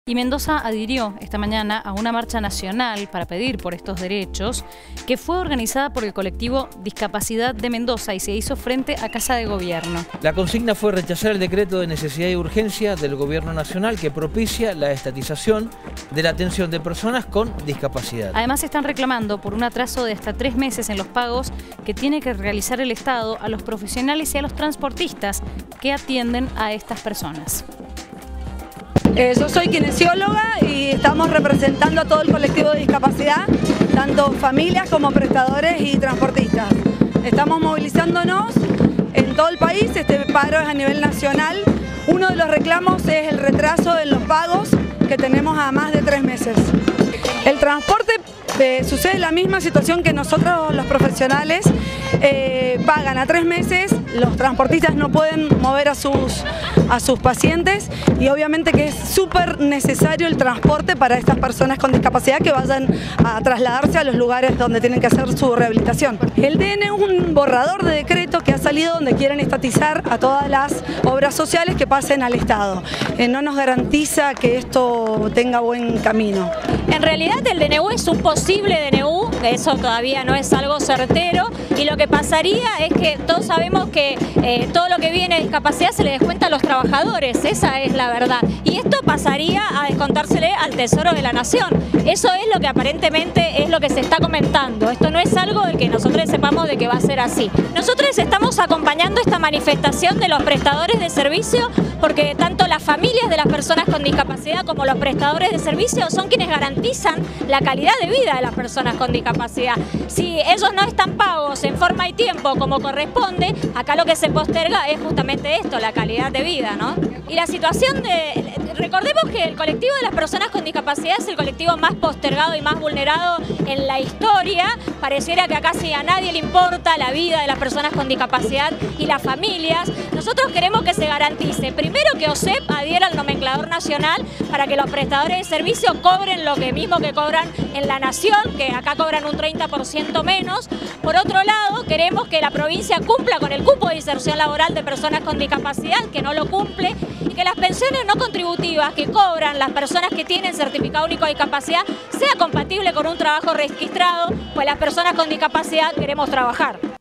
Y Mendoza adhirió esta mañana a una marcha nacional para pedir por estos derechos que fue organizada por el colectivo Discapacidad de Mendoza y se hizo frente a Casa de Gobierno. La consigna fue rechazar el decreto de necesidad y urgencia del Gobierno Nacional que propicia la estatización de la atención de personas con discapacidad. Además están reclamando por un atraso de hasta 3 meses en los pagos que tiene que realizar el Estado a los profesionales y a los transportistas que atienden a estas personas. Yo soy kinesióloga y estamos representando a todo el colectivo de discapacidad, tanto familias como prestadores y transportistas. Estamos movilizándonos en todo el país, este paro es a nivel nacional. Uno de los reclamos es el retraso en los pagos que tenemos a más de 3 meses. El transporte sucede la misma situación que nosotros los profesionales, pagan a 3 meses, los transportistas no pueden mover a sus pacientes y obviamente que es súper necesario el transporte para estas personas con discapacidad que vayan a trasladarse a los lugares donde tienen que hacer su rehabilitación. El DN es un borrador de decreto que ha salido donde quieren estatizar a todas las obras sociales que pasen al Estado. No nos garantiza que esto tenga buen camino. En realidad el DNU es un posible DNU, eso todavía no es algo certero, y lo que pasaría es que todos sabemos que todo lo que viene de discapacidad se le descuenta a los trabajadores, esa es la verdad, y esto pasaría a descontársele al Tesoro de la Nación. Eso es lo que aparentemente es lo que se está comentando, esto no es algo de que nosotros sepamos de que va a ser así. Nosotros estamos acompañando esta manifestación de los prestadores de servicio porque tanto las familias de las personas con discapacidad como los prestadores de servicio son quienes garantizan la calidad de vida de las personas con discapacidad. Si ellos no están pagos en forma y tiempo como corresponde, acá lo que se posterga es justamente esto, la calidad de vida, ¿no? Y la situación de... Recordemos que el colectivo de las personas con discapacidad es el colectivo más postergado y más vulnerado en la historia. Pareciera que a casi a nadie le importa la vida de las personas con discapacidad y las familias. Nosotros queremos que se garantice, primero que OSEP adhiera al nomenclador nacional para que los prestadores de servicio cobren lo que mismo que cobran en la nación, que acá cobran un 30% menos. Por otro lado, queremos que la provincia cumpla con el cupo de inserción laboral de personas con discapacidad, que no lo cumple, y que las pensiones no contributivas que cobran las personas que tienen certificado único de discapacidad sea compatible con un trabajo registrado, pues las personas con discapacidad queremos trabajar.